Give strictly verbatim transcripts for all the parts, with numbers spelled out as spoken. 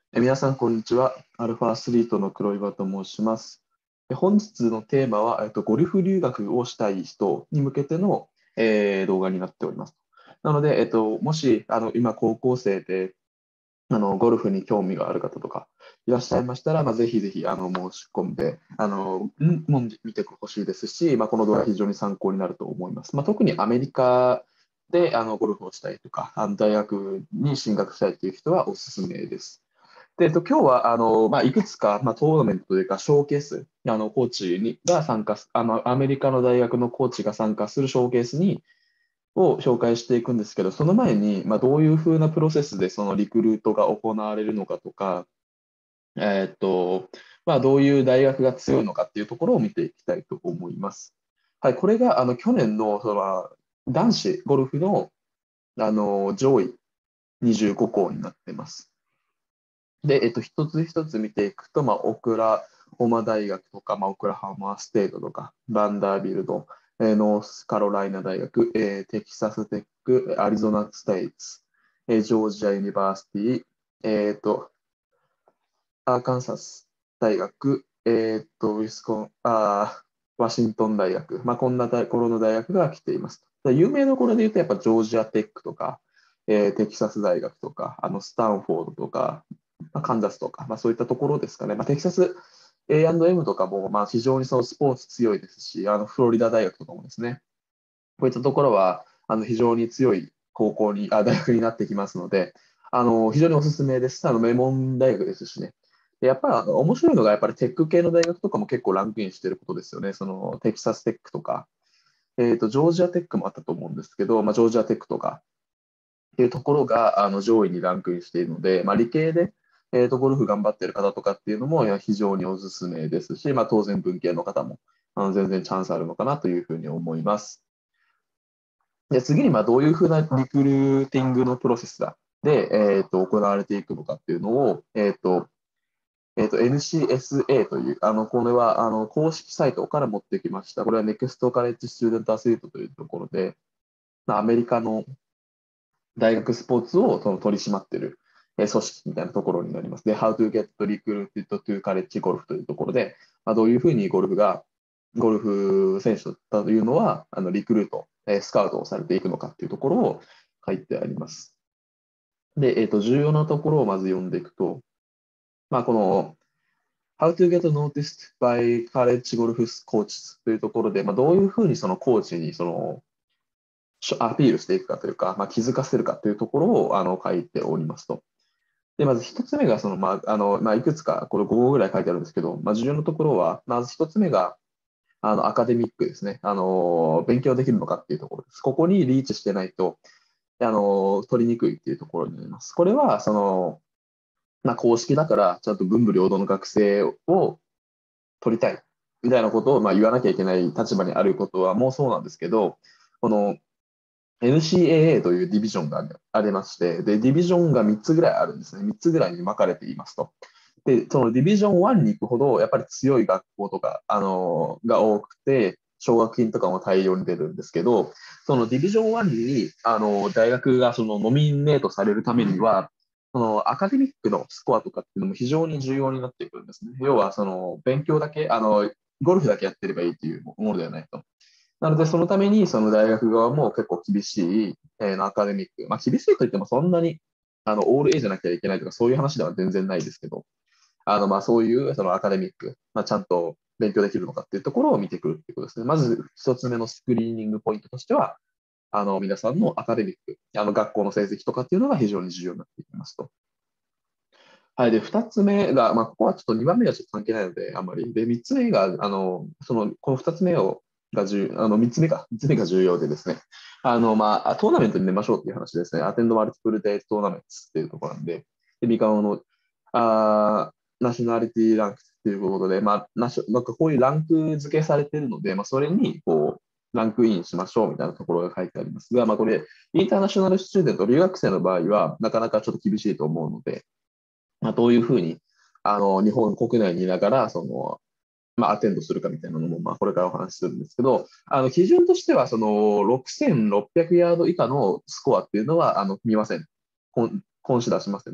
え皆さん、こんにちは。アルファアスリートの黒岩と申します。え本日のテーマは、えっと、ゴルフ留学をしたい人に向けての、えー動画になっております。なので、えっと、もし、あの、今、高校生で、あの、ゴルフに興味がある方とかいらっしゃいましたら、まあ、ぜひぜひ、あの、申し込んで、あの、んもん見てほしいですし、まあ、この動画非常に参考になると思います。まあ、特にアメリカで、あの、ゴルフをしたいとか、あの大学に進学したいという人はおすすめです。で、えっと、今日は、あの、まあ、いくつか、まあ、トーナメントというか、ショーケース、あの、コーチに、が参加す、あの、アメリカの大学のコーチが参加するショーケースに、を紹介していくんですけど、その前に、まあ、どういうふうなプロセスでそのリクルートが行われるのかとか、えーっと、まあ、どういう大学が強いのかっていうところを見ていきたいと思います。はい、これが、あの、去年の、その、男子ゴルフの、あの、上位にじゅうご校になっています。で、えっと、一つ一つ見ていくと、まあ、オクラホマ大学とか、まあ、オクラハマステートとか、バンダービルド、えーノースカロライナ大学、えーテキサステック、アリゾナステイツ、えージョージアユニバーシティ、えっと、アーカンサス大学、えっと、ウィスコン、あー、ワシントン大学、まあ、こんなところの大学が来ています。で有名どころで言うと、やっぱジョージアテックとか、えーテキサス大学とか、あのスタンフォードとか、まあ、カンザスとか、まあ、そういったところですかね。まあ、テキサス エーアンドエム とかも、まあ、非常にそのスポーツ強いですし、あのフロリダ大学とかもですね、こういったところはあの非常に強い高校に、あ、大学になってきますので、あの非常におすすめです。あの名門大学ですしね。でやっぱり面白いのが、やっぱりテック系の大学とかも結構ランクインしていることですよね。そのテキサステックとか、えーと、ジョージアテックもあったと思うんですけど、まあ、ジョージアテックとかっていうところがあの上位にランクインしているので、まあ、理系で、えーと、ゴルフ頑張っている方とかっていうのもいや非常におすすめですし、まあ、当然文系の方もあの全然チャンスあるのかなというふうに思います。で、次にまあどういうふうなリクルーティングのプロセスだで、えーと、行われていくのかっていうのを、えーと、えーと、エヌシーエスエー という、あの、これはあの公式サイトから持ってきました。これは Next College Student Athlete というところで、まあアメリカの大学スポーツをその取り締まっている、えー組織みたいなところになります。で、How to get recruited to college golf というところで、まあ、どういうふうにゴルフが、ゴルフ選手だというのは、あのリクルート、えースカウトをされていくのかっていうところを書いてあります。で、えっと、重要なところをまず読んでいくと、まあ、この How to get noticed by college golf coaches というところで、まあ、どういうふうにそのコーチにそのアピールしていくかというか、まあ、気づかせるかというところをあの書いておりますと。で、まず一つ目が、その、まあ、あの、まあ、いくつか、これごごうぐらい書いてあるんですけど、まあ、重要なところは、まず一つ目が、あの、アカデミックですね。あの、勉強できるのかっていうところです。ここにリーチしてないと、あの、取りにくいっていうところになります。これは、その、まあ、公式だから、ちゃんと文武両道の学生を取りたい、みたいなことを、まあ、言わなきゃいけない立場にあることはもうそうなんですけど、この、エヌシーエーエー というディビジョンがありまして、で、ディビジョンがみっつぐらいあるんですね。みっつぐらいに分かれていますと。で、そのディビジョンワンに行くほど、やっぱり強い学校とか、あのーが多くて、奨学金とかも大量に出るんですけど、そのディビジョンワンに、あのー大学がそのノミネートされるためには、そのアカデミックのスコアとかっていうのも非常に重要になってくるんですね。要は、その勉強だけ、あの、ゴルフだけやってればいいっていうものではないと。なので、そのために、その大学側も結構厳しい、えーアカデミック。まあ、厳しいといってもそんなに、あの、オール A じゃなきゃいけないとか、そういう話では全然ないですけど、あの、まあ、そういう、そのアカデミック、まあ、ちゃんと勉強できるのかっていうところを見てくるっていうことですね。まず、一つ目のスクリーニングポイントとしては、あの、皆さんのアカデミック、あの、学校の成績とかっていうのが非常に重要になっていきますと。はい。で、二つ目が、まあ、ここはちょっと二番目はちょっと関係ないので、あんまり。で、三つ目が、あの、その、この二つ目を、が重、あの、三つ目か、三つ目が重要でですね、あの、まあ、トーナメントに出ましょうっていう話ですね。アテンドマルティプルデイトーナメントっていうところなんで、で、ビカオの、あーナショナリティランクっていうことで、まあ、ナショなんかこういうランク付けされてるので、まあ、それに、こう、ランクインしましょうみたいなところが書いてありますが、まあ、これ、インターナショナルスチューデント、留学生の場合は、なかなかちょっと厳しいと思うので、まあ、どういうふうに、あの、日本国内にいながら、その、まあ、アテンドするかみたいなのも、まあ、これからお話しするんですけど、あの、基準としては、その、ろくせんろっぴゃくヤード以下のスコアっていうのは、あの、見ません。コン、コンシダーしませんと。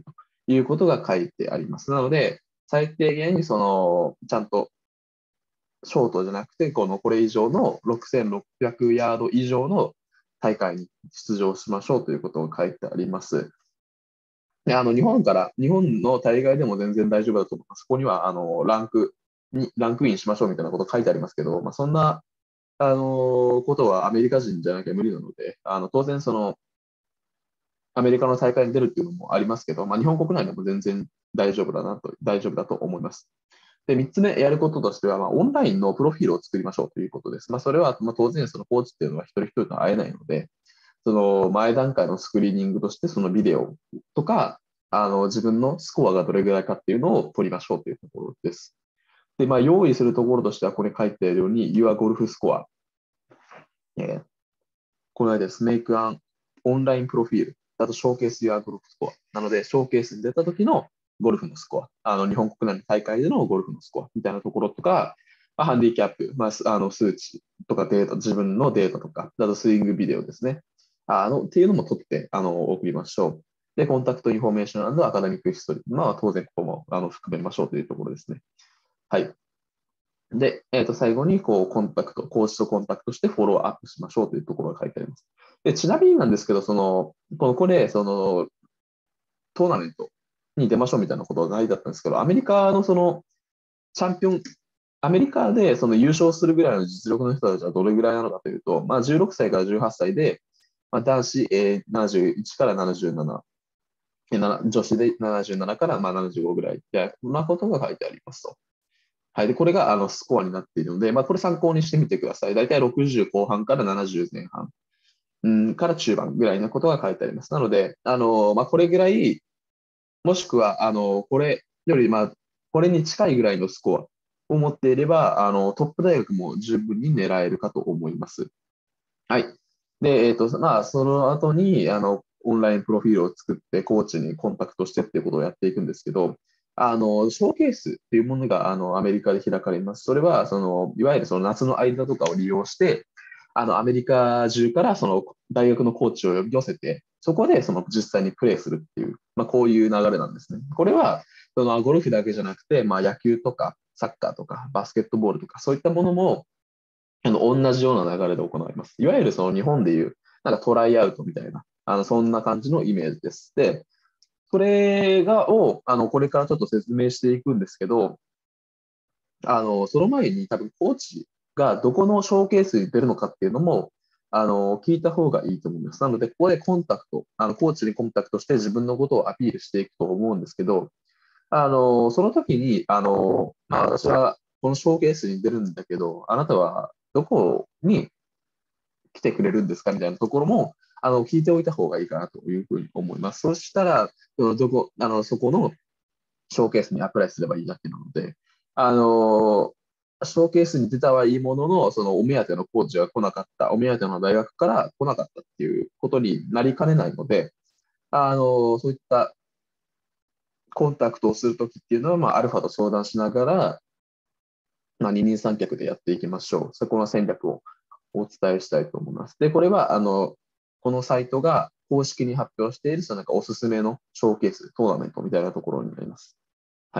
いうことが書いてあります。なので、最低限にその、ちゃんとショートじゃなくて、このこれ以上のろくせんろっぴゃくヤード以上の大会に出場しましょうということが書いてあります。で、あの、日本から、日本の大会でも全然大丈夫だと思います。そこには、あの、ランクに、ランクインしましょうみたいなこと書いてありますけど、まあ、そんな、あの、ことはアメリカ人じゃなきゃ無理なので、あの、当然その、アメリカの大会に出るっていうのもありますけど、まあ、日本国内でも全然大丈夫だなと、大丈夫だと思います。で、みっつめやることとしては、まあ、オンラインのプロフィールを作りましょうということです。まあ、それは、まあ、当然そのコーチっていうのは一人一人と会えないので、その前段階のスクリーニングとして、そのビデオとか、あの自分のスコアがどれぐらいかっていうのを取りましょうというところです。で、まあ、用意するところとしては、これ書いてあるように、Your Golf Score、えー、この間です、Make an Online Profile、あと、ショーケース Your Golf Score。なので、ショーケースに出た時のゴルフのスコア、あの日本国内の大会でのゴルフのスコアみたいなところとか、まあ、ハンディキャップ、まあ、あの数値とかデータ、自分のデータとか、あとスイングビデオですね。あのっていうのも取ってあの送りましょう。で、コンタクトインフォメーションアカデミックヒストリー、まあ、当然ここもあの含めましょうというところですね。はい。で、えー、と最後にこうコンタクト、コーチとコンタクトしてフォローアップしましょうというところが書いてあります。で、ちなみになんですけど、その、このこれ、その、トーナメントに出ましょうみたいなことが書いてあったんですけど、アメリカのその、チャンピオン、アメリカでその優勝するぐらいの実力の人たちはどれぐらいなのかというと、まあ、じゅうろくさいからじゅうはっさいで、まあ、男子、えーななじゅういちからななじゅうなな、えーなな女子でななじゅうななからまあななじゅうごぐらい、こんなことが書いてありますと。はい、でこれがあのスコアになっているので、まあ、これ参考にしてみてください。だいたいろくじゅう後半からななじゅう前半、うん、から中盤ぐらいのことが書いてあります。なので、あのまあ、これぐらい、もしくはあのこれより、まあ、これに近いぐらいのスコアを持っていれば、あのトップ大学も十分に狙えるかと思います。はい。で、えっと、まあ、その後に、あの、オンラインプロフィールを作って、コーチにコンタクトしてっていうことをやっていくんですけど、あの、ショーケースっていうものが、あの、アメリカで開かれます。それは、その、いわゆるその夏の間とかを利用して、あの、アメリカ中からその大学のコーチを呼び寄せて、そこでその実際にプレーするっていう、まあ、こういう流れなんですね。これは、そのゴルフだけじゃなくて、まあ、野球とかサッカーとかバスケットボールとか、そういったものも、あの、同じような流れで行います。いわゆるその日本でいう、なんかトライアウトみたいな、あの、そんな感じのイメージです。で、それが、を、あの、これからちょっと説明していくんですけど、あの、その前に多分コーチがどこのショーケースに出るのかっていうのも、あの、聞いた方がいいと思います。なので、ここでコンタクト、あの、コーチにコンタクトして自分のことをアピールしていくと思うんですけど、あの、その時に、あの、まあ、私はこのショーケースに出るんだけど、あなたはどこに来てくれるんですかみたいなところも、あの、聞いておいた方がいいかなというふうに思います。そしたら、どこ、あの、そこのショーケースにアプライすればいいだけなので、あの、ショーケースに出たはいいものの、そのお目当てのコーチが来なかった、お目当ての大学から来なかったっていうことになりかねないので、あの、そういったコンタクトをするときっていうのは、まあ、アルファと相談しながら、まあ、二人三脚でやっていきましょう。そこの戦略をお伝えしたいと思います。で、これは、あの、このサイトが公式に発表している、そのなんかおすすめのショーケース、トーナメントみたいなところになります。はい。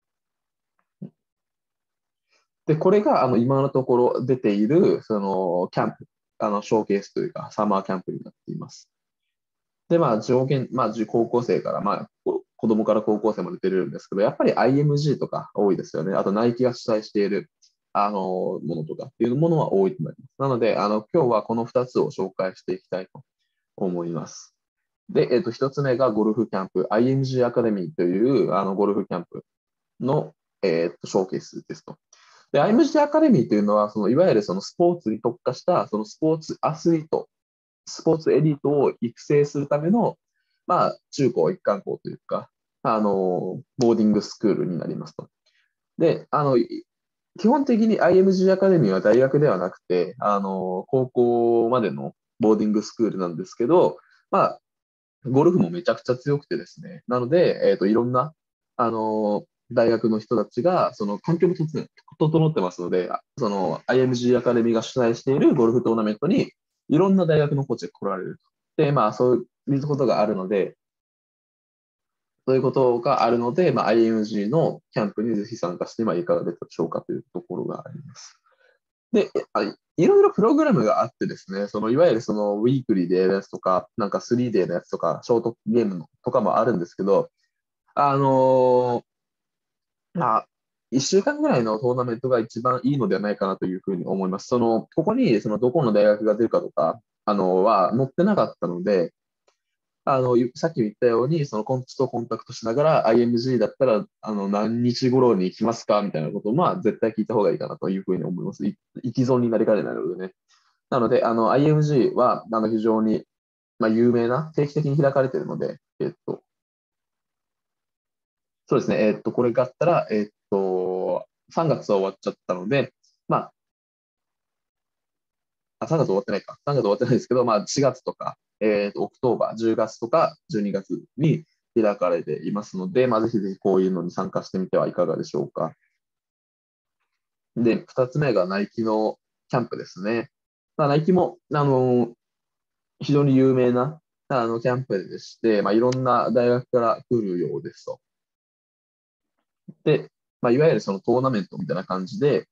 で、これが、あの、今のところ出ている、その、キャンプ、あの、ショーケースというか、サマーキャンプになっています。で、まあ、上限、まあ、高校生から、まあ、こ子供から高校生まで出れるんですけど、やっぱり アイエムジー とか多いですよね。あと、ナイキが主催している、あの、ものとかっていうものは多いと思います。なので、あの、今日はこのふたつを紹介していきたいと思います。で、えっと、ひとつめがゴルフキャンプ、アイエムジー アカデミーという、あの、ゴルフキャンプの、えっと、ショーケースですと。で、アイエムジー アカデミーというのは、そのいわゆるそのスポーツに特化した、そのスポーツアスリート、スポーツエリートを育成するための、まあ、中高一貫校というか、あの、ボーディングスクールになりますと。で、あの、基本的に アイエムジー アカデミーは大学ではなくて、あの、高校までのボーディングスクールなんですけど、まあ、ゴルフもめちゃくちゃ強くてですね。なので、えっと、いろんな、あの、大学の人たちが、その環境も整整ってますので、その アイエムジー アカデミーが主催しているゴルフトーナメントに、いろんな大学のコーチが来られると。で、まあ、そういうことがあるので、 ということがあるので、まあ、アイエムジー のキャンプにぜひ参加してはいかがでしょうかというところがあります。で、あいろいろプログラムがあってですね、そのいわゆるそのウィークリーでやるやつとか、なんかスリーデーのやつとか、ショートゲームのとかもあるんですけど、あのーまあ、いっしゅうかんぐらいのトーナメントが一番いいのではないかなというふうに思います。その、ここにそのどこの大学が出るかとか、あの、は載ってなかったので、あの、さっき言ったように、そのコンチとコンタクトしながら アイエムジー だったら、あの、何日頃に行きますかみたいなことを、まあ、絶対聞いた方がいいかなというふうに思います。い生き損になりかねないのでね。なので、あの、アイエムジー は、あの、非常に、まあ、有名な、定期的に開かれているので、えっと、そうですね、えっと、これがあったら、えっと、さんがつは終わっちゃったので、まあ、あ、さんがつ終わってないか。さんがつ終わってないですけど、まあ、しがつとか、えっと、オクトーバー、じゅうがつとかじゅうにがつに開かれていますので、まあ、ぜひぜひこういうのに参加してみてはいかがでしょうか。で、ふたつめがナイキのキャンプですね。まあ、ナイキも、あの、非常に有名な、あの、キャンプでして、まあ、いろんな大学から来るようですと。で、まあ、いわゆるそのトーナメントみたいな感じで、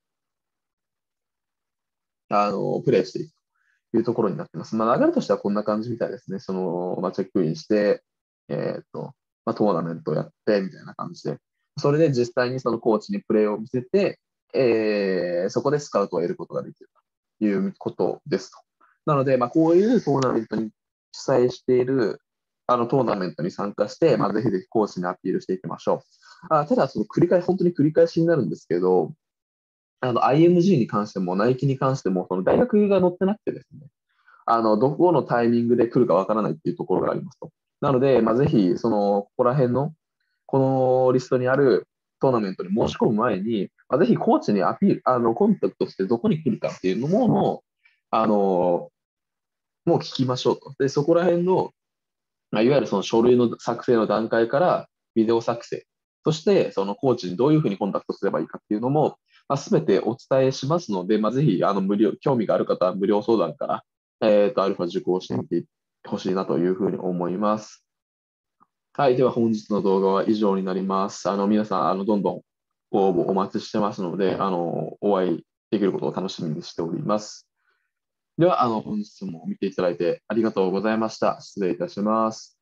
あの、プレイしていくというところになっています。まあ、流れとしてはこんな感じみたいですね。その、まあ、チェックインして、えっと、まあ、トーナメントをやって、みたいな感じで。それで実際にそのコーチにプレーを見せて、えーそこでスカウトを得ることができるということですと。なので、まあ、こういうトーナメントに主催している、あのトーナメントに参加して、まあ、ぜひぜひコーチにアピールしていきましょう。あ、ただ、その繰り返し、本当に繰り返しになるんですけど、あの、アイエムジー に関しても、ナイキに関しても、その大学が載ってなくてですね、あの、どこのタイミングで来るかわからないっていうところがありますと。なので、まあ、ぜひ、その、ここら辺の、このリストにあるトーナメントに申し込む前に、まあ、ぜひコーチにアピール、あの、コンタクトしてどこに来るかっていうのも、もう、あの、もう聞きましょうと。で、そこら辺の、まあ、いわゆるその書類の作成の段階からビデオ作成、そしてそのコーチにどういうふうにコンタクトすればいいかっていうのも、まあ、全てお伝えしますので、まあ、ぜひあの無料、興味がある方は無料相談から、えっと、アルファ受講してみてほしいなというふうに思います。はい。では本日の動画は以上になります。あの、皆さん、あの、どんどんご応募お待ちしてますので、あの、お会いできることを楽しみにしております。では、あの、本日も見ていただいてありがとうございました。失礼いたします。